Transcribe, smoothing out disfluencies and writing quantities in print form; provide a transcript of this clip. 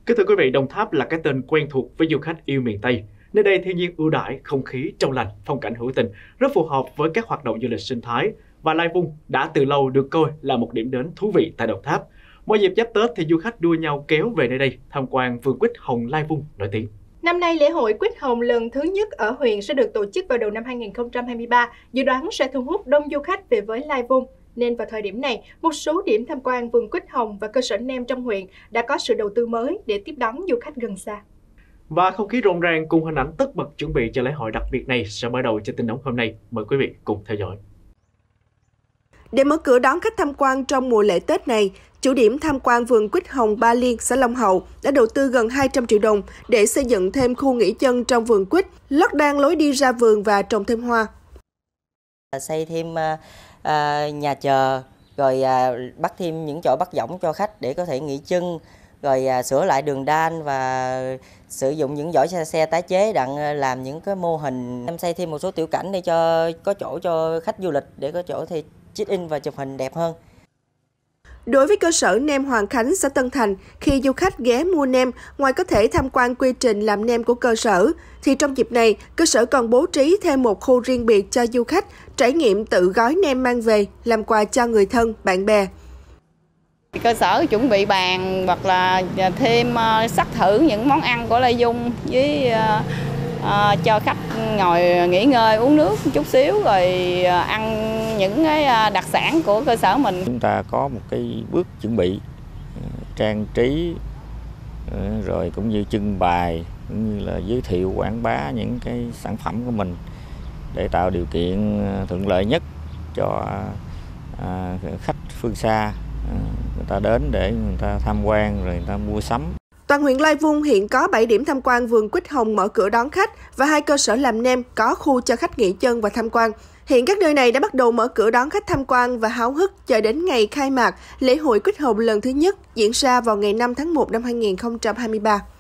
Kính thưa quý vị, Đồng Tháp là cái tên quen thuộc với du khách yêu miền Tây. Nơi đây thiên nhiên ưu đãi, không khí trong lành, phong cảnh hữu tình, rất phù hợp với các hoạt động du lịch sinh thái. Và Lai Vung đã từ lâu được coi là một điểm đến thú vị tại Đồng Tháp. Mỗi dịp giáp Tết thì du khách đua nhau kéo về nơi đây tham quan vườn quýt hồng Lai Vung nổi tiếng. Năm nay, lễ hội quýt hồng lần thứ nhất ở huyện sẽ được tổ chức vào đầu năm 2023, dự đoán sẽ thu hút đông du khách về với Lai Vung. Nên vào thời điểm này, một số điểm tham quan vườn quýt hồng và cơ sở nem trong huyện đã có sự đầu tư mới để tiếp đón du khách gần xa. Và không khí rộn ràng cùng hình ảnh tất bật chuẩn bị cho lễ hội đặc biệt này sẽ mở đầu cho tin nóng hôm nay. Mời quý vị cùng theo dõi. Để mở cửa đón khách tham quan trong mùa lễ Tết này, chủ điểm tham quan vườn quýt hồng Ba Liên, xã Long Hậu đã đầu tư gần 200 triệu đồng để xây dựng thêm khu nghỉ chân trong vườn quýt, lót đan lối đi ra vườn và trồng thêm hoa. Xây thêm nhà chờ, rồi bắt thêm những chỗ bắt võng cho khách để có thể nghỉ chân, rồi sửa lại đường đan và sử dụng những vỏ xe tái chế đặng làm những cái mô hình. Em xây thêm một số tiểu cảnh để cho có chỗ cho khách du lịch để có chỗ thì check-in và chụp hình đẹp hơn. Đối với cơ sở nem Hoàng Khánh, xã Tân Thành, khi du khách ghé mua nem, ngoài có thể tham quan quy trình làm nem của cơ sở, thì trong dịp này, cơ sở còn bố trí thêm một khu riêng biệt cho du khách trải nghiệm tự gói nem mang về, làm quà cho người thân, bạn bè. Cơ sở chuẩn bị bàn hoặc là thêm sắc thử những món ăn của Lai Vung với cho khách ngồi nghỉ ngơi uống nước một chút xíu rồi ăn những cái đặc sản của cơ sở mình. Chúng ta có một cái bước chuẩn bị trang trí rồi cũng như trưng bày cũng như là giới thiệu quảng bá những cái sản phẩm của mình để tạo điều kiện thuận lợi nhất cho khách phương xa người ta đến để người ta tham quan rồi người ta mua sắm. Toàn huyện Lai Vung hiện có 7 điểm tham quan vườn quýt hồng mở cửa đón khách và 2 cơ sở làm nem có khu cho khách nghỉ chân và tham quan. Hiện các nơi này đã bắt đầu mở cửa đón khách tham quan và háo hức chờ đến ngày khai mạc lễ hội quýt hồng lần thứ nhất diễn ra vào ngày 5 tháng 1 năm 2023.